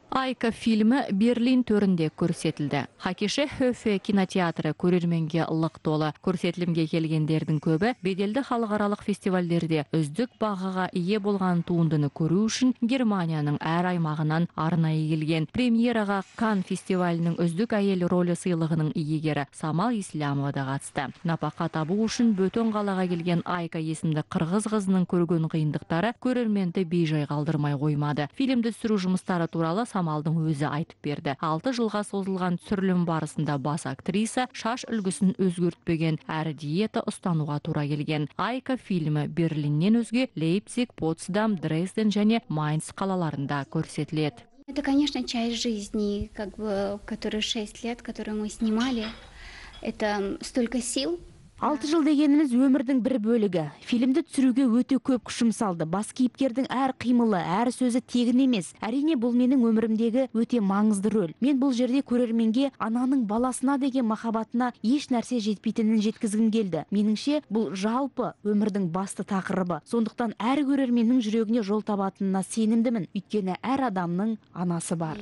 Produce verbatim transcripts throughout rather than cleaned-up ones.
Айка фильмі Берлин төрінде көрсетілді. Хакише Хөфе кинотеатры көрерменге лық толы. Көрсетілімге келгендердің көбі беделді халықаралық фестивальдерде үздік бағаға ие болған туындыны көру үшін Германияның әр аймағынан арнайы келген. Премьераға Кан фестивалінің үздік әйел ролі сыйлығының иегері Самал Ислямова да қатысты. Напақа табу үшін бөтен қалаға келген Айка есімді қырғыз қызының көрген қиындықтары көрерменді бейжай қалдырмай қоймады. Фильмді түсіру жұмыстары туралы Самалдың өзі айтып берді. алты жылға созылған түсірілім барысында бас актриса шаш үлгісін өзгертпеген, әрі диета ұстануға тура келген. Айка фильмі Берлиннен өзге Лейпциг, Потсдам, Дрезден және Майнц қалаларында көрсетіледі. Это, конечно, часть жизни, как бы, которые шесть лет, которые мы снимали. Это столько сил. Алты жыл дегеніміз өмірдің бір бөлігі. Фильмді түсіруге өте көп күшім салды. Бас кейіпкердің әр қимылы, әр сөзі тегін емес. Әрине бұл менің өмірімдегі өте маңызды рөл. Мен бұл жерде көрерменге ананың баласына деген махаббатына еш нәрсе жетпейтінін жеткізгім келді. Меніңше бұл жалпы өмірдің басты тақырыбы. Сондықтан әр көрерменнің жүрегіне жол табатынына сенімдімін. Өйткені әр адамның анасы бар.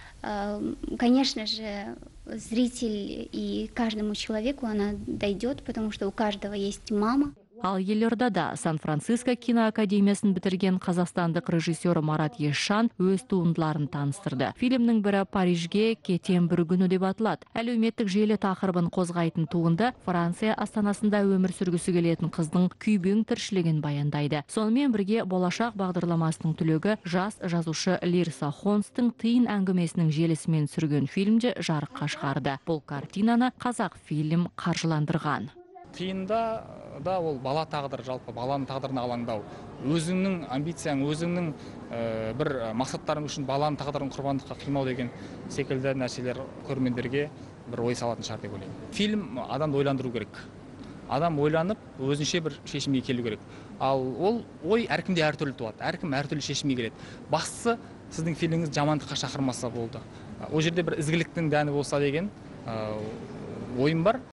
Конечно же, зритель и каждому человеку она дойдет, потому что у каждого есть мама. Ал Елордада Сан-Франциско киноакадемиясын бітірген қазақстандық режиссер Марат Ешшан өз туындыларын таныстырды. Фильмнің бірі Парижге кетем бір күні деп атылады. Әлеуметтік желі тақырыбын қозғайтын туынды Франция астанасында өмір сүргісі келетін қыздың күйбең тіршілігін баяндайды. Сонымен бірге болашақ бағдарламасының түлегі жас жазушы Лирса Хонстың тиын әңгімесінің желісімен сүрген фильмде жарыққа шығарды. Бұл картинаны қазақ фильм қаржыландырған. Тиында да ол бала тағдыр, жалпы баланың тағдырына алаңдау. Өзіңнің амбицияң, өзіңнің бір мақсаттарың үшін баланың тағдырын құрбандыққа қимау деген секілді нәрселер көрермендерге бір ой салатын шығар деп ойлаймын. Фильм адамды ойландыру керек. Адам ойланып, өзінше бір шешімге келу керек. Ал ол ой әркімде әртүрлі туады. Әркім әртүрлі шешімге келеді. Бастысы сіздің фильміңіз жамандыққа шақырмаса болды. Ол жерде бір ізгіліктің дәні болса деген ойым бар.